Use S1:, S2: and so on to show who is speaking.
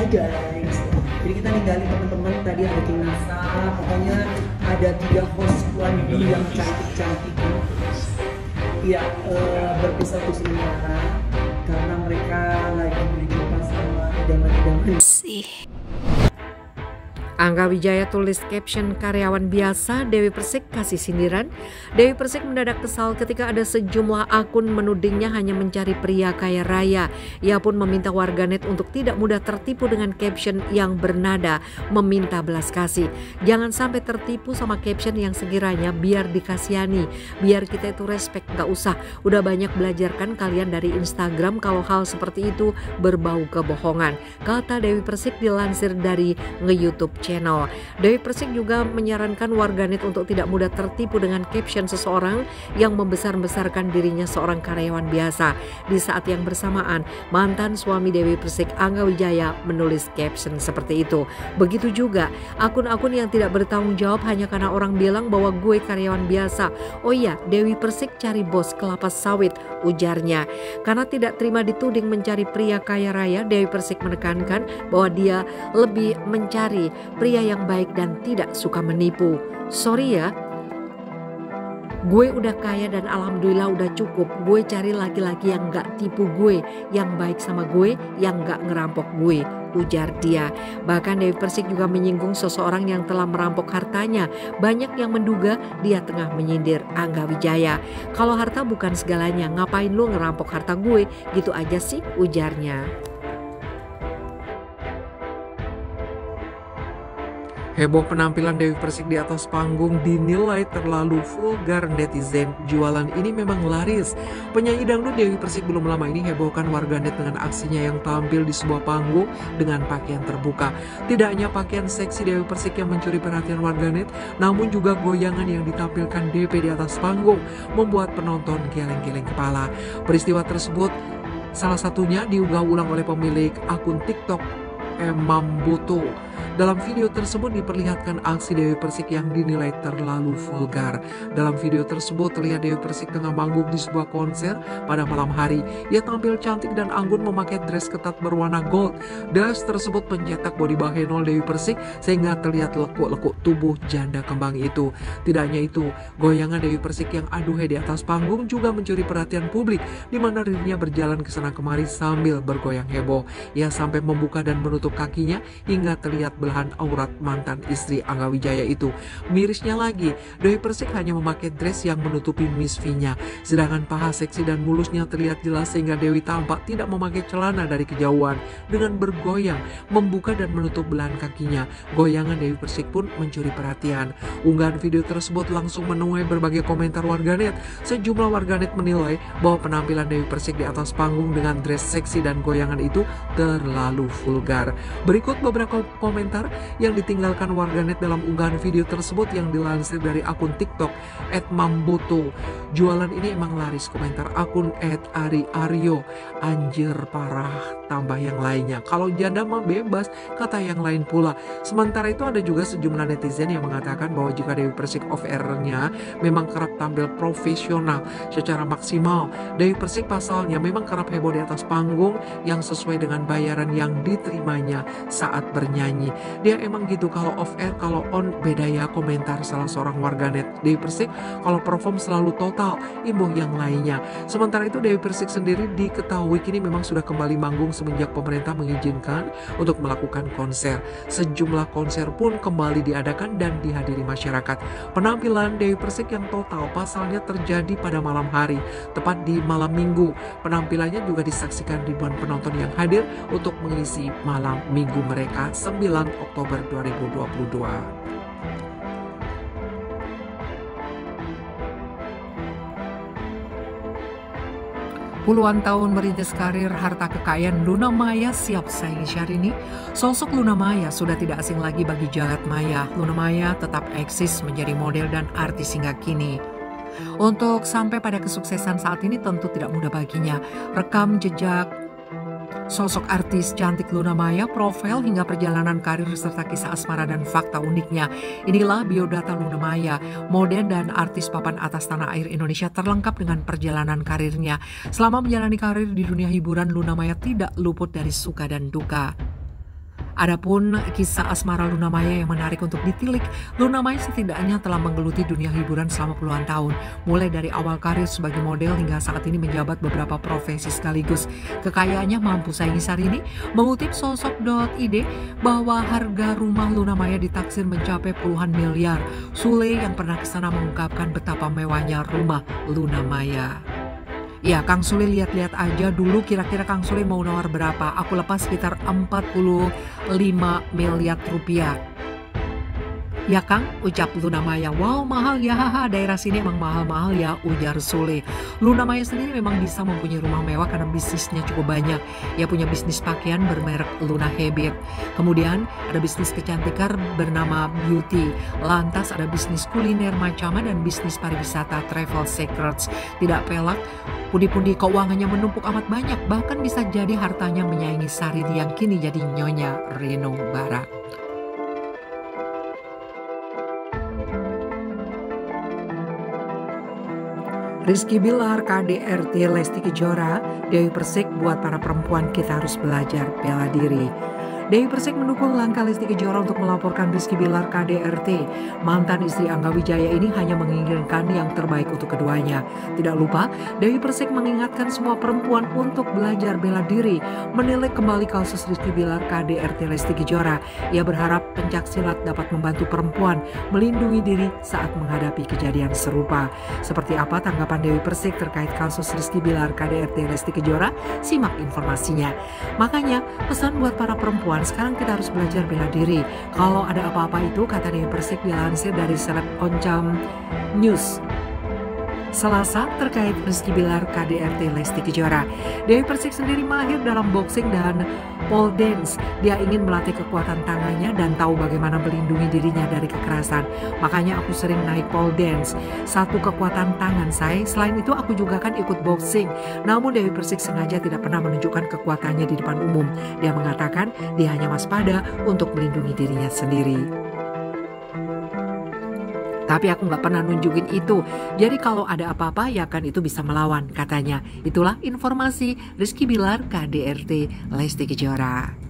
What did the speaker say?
S1: Hai guys, jadi kita ninggalin teman-teman tadi ada Kinasa, pokoknya ada 3 host wanita yang cantik-cantik. Iya, berpisah untuk sementara karena mereka lagi berjumpa sama idaman-idaman sih.
S2: Angga Wijaya tulis caption karyawan biasa, Dewi Persik kasih sindiran. Dewi Persik mendadak kesal ketika ada sejumlah akun menudingnya hanya mencari pria kaya raya. Ia pun meminta warganet untuk tidak mudah tertipu dengan caption yang bernada meminta belas kasih. Jangan sampai tertipu sama caption yang sekiranya biar dikasihani, biar kita itu respect, gak usah. Udah banyak belajar kan kalian dari Instagram kalau hal seperti itu berbau kebohongan, kata Dewi Persik dilansir dari nge-YouTube channel. Dewi Persik juga menyarankan warganet untuk tidak mudah tertipu dengan caption seseorang yang membesar-besarkan dirinya seorang karyawan biasa. Di saat yang bersamaan, mantan suami Dewi Persik, Angga Wijaya, menulis caption seperti itu. Begitu juga akun-akun yang tidak bertanggung jawab hanya karena orang bilang bahwa gue karyawan biasa. Oh iya, Dewi Persik cari bos kelapa sawit, ujarnya. Karena tidak terima dituding mencari pria kaya raya, Dewi Persik menekankan bahwa dia lebih mencari pria yang baik dan tidak suka menipu. Sorry ya, gue udah kaya dan alhamdulillah udah cukup. Gue cari laki-laki yang gak tipu gue, yang baik sama gue, yang gak ngerampok gue, ujar dia. Bahkan Dewi Persik juga menyinggung seseorang yang telah merampok hartanya. Banyak yang menduga dia tengah menyindir Angga Wijaya. Kalau harta bukan segalanya, ngapain lu ngerampok harta gue? Gitu aja sih, ujarnya.
S3: Heboh penampilan Dewi Persik di atas panggung dinilai terlalu vulgar netizen. Jualan ini memang laris. Penyanyi dangdut Dewi Persik belum lama ini hebohkan warganet dengan aksinya yang tampil di sebuah panggung dengan pakaian terbuka. Tidak hanya pakaian seksi Dewi Persik yang mencuri perhatian warganet, namun juga goyangan yang ditampilkan DP di atas panggung membuat penonton geleng-geleng kepala. Peristiwa tersebut salah satunya diunggah ulang oleh pemilik akun TikTok Mamboto. Dalam video tersebut diperlihatkan aksi Dewi Persik yang dinilai terlalu vulgar. Dalam video tersebut terlihat Dewi Persik tengah manggung di sebuah konser pada malam hari. Ia tampil cantik dan anggun memakai dress ketat berwarna gold. Dress tersebut mencetak body bahenol Dewi Persik sehingga terlihat lekuk-lekuk tubuh janda kembang itu. Tidak hanya itu, goyangan Dewi Persik yang aduhai di atas panggung juga mencuri perhatian publik, di mana dirinya berjalan ke sana kemari sambil bergoyang heboh. Ia sampai membuka dan menutup kakinya hingga terlihat belahan aurat mantan istri Angga Wijaya itu. Mirisnya lagi, Dewi Persik hanya memakai dress yang menutupi misfinya, sedangkan paha seksi dan mulusnya terlihat jelas sehingga Dewi tampak tidak memakai celana dari kejauhan. Dengan bergoyang, membuka dan menutup belahan kakinya, goyangan Dewi Persik pun mencuri perhatian. Unggahan video tersebut langsung menuai berbagai komentar warganet. Sejumlah warganet menilai bahwa penampilan Dewi Persik di atas panggung dengan dress seksi dan goyangan itu terlalu vulgar. Berikut beberapa komentar yang ditinggalkan warganet dalam unggahan video tersebut yang dilansir dari akun TikTok @mamboto. Jualan ini emang laris, komentar akun @ari_aryo. Anjir parah, tambah yang lainnya. Kalau janda mah bebas, kata yang lain pula. Sementara itu ada juga sejumlah netizen yang mengatakan bahwa jika Dewi Persik off air-nya memang kerap tampil profesional secara maksimal. Dewi Persik pasalnya memang kerap heboh di atas panggung yang sesuai dengan bayaran yang diterimanya saat bernyanyi. Dia emang gitu kalau off air, kalau on beda ya, komentar salah seorang warganet. Dewi Persik kalau perform selalu total, imbuh yang lainnya. Sementara itu Dewi Persik sendiri diketahui kini memang sudah kembali manggung semenjak pemerintah mengizinkan untuk melakukan konser. Sejumlah konser pun kembali diadakan dan dihadiri masyarakat. Penampilan Dewi Persik yang total pasalnya terjadi pada malam hari, tepat di malam minggu. Penampilannya juga disaksikan ribuan penonton yang hadir untuk mengisi malam minggu mereka 9 Oktober 2022.
S2: Puluhan tahun merintis karir, harta kekayaan Luna Maya siap saingi Syahrini. Sosok Luna Maya sudah tidak asing lagi bagi jagat maya. Luna Maya tetap eksis menjadi model dan artis hingga kini. Untuk sampai pada kesuksesan saat ini tentu tidak mudah baginya. Rekam jejak sosok artis cantik Luna Maya, profil hingga perjalanan karir serta kisah asmara dan fakta uniknya. Inilah biodata Luna Maya, model dan artis papan atas tanah air Indonesia terlengkap dengan perjalanan karirnya. Selama menjalani karir di dunia hiburan, Luna Maya tidak luput dari suka dan duka. Adapun kisah asmara Luna Maya yang menarik untuk ditilik, Luna Maya setidaknya telah menggeluti dunia hiburan selama puluhan tahun, mulai dari awal karir sebagai model hingga saat ini menjabat beberapa profesi sekaligus. Kekayaannya mampu saingi Syahrini. Mengutip sosok.id bahwa harga rumah Luna Maya ditaksir mencapai puluhan miliar. Sule yang pernah kesana mengungkapkan betapa mewahnya rumah Luna Maya. Ya, Kang Sule lihat-lihat aja dulu kira-kira Kang Sule mau nawar berapa. Aku lepas sekitar 45 miliar rupiah. Ya Kang, ucap Luna Maya. Wow, mahal ya, haha, daerah sini emang mahal-mahal ya, ujar Sule. Luna Maya sendiri memang bisa mempunyai rumah mewah karena bisnisnya cukup banyak. Ia punya bisnis pakaian bermerek Luna Habit. Kemudian ada bisnis kecantikan bernama Beauty. Lantas ada bisnis kuliner Macama dan bisnis pariwisata Travel Secrets. Tidak pelak, pundi-pundi keuangannya menumpuk amat banyak. Bahkan bisa jadi hartanya menyaingi Syahrini yang kini jadi Nyonya Reno Barak. Rizky Bilar, KDRT Lesti Kejora, Dewi Persik buat para perempuan kita harus belajar bela diri. Dewi Persik mendukung langkah Lesti Kejora untuk melaporkan Rizky Bilar KDRT. Mantan istri Angga Wijaya ini hanya menginginkan yang terbaik untuk keduanya. Tidak lupa, Dewi Persik mengingatkan semua perempuan untuk belajar bela diri. Menilai kembali kasus Rizky Bilar KDRT Lesti Kejora. Ia berharap pencaksilat dapat membantu perempuan melindungi diri saat menghadapi kejadian serupa. Seperti apa tanggapan Dewi Persik terkait kasus Rizky Bilar KDRT Lesti Kejora? Simak informasinya. Makanya, pesan buat para perempuan, sekarang kita harus belajar bela diri. Kalau ada apa-apa itu, kata Dewi Persik dilansir dari Seleb Oncam News Selasa terkait Rizky Bilar KDRT Lesti Kejora. Dewi Persik sendiri mahir dalam boxing dan pole dance. Dia ingin melatih kekuatan tangannya dan tahu bagaimana melindungi dirinya dari kekerasan. Makanya aku sering naik pole dance. Satu kekuatan tangan saya. Selain itu aku juga kan ikut boxing. Namun Dewi Persik sengaja tidak pernah menunjukkan kekuatannya di depan umum. Dia mengatakan dia hanya waspada untuk melindungi dirinya sendiri. Tapi aku nggak pernah nunjukin itu. Jadi kalau ada apa-apa ya kan itu bisa melawan, katanya. Itulah informasi Rizky Bilar KDRT Lesti Kejora.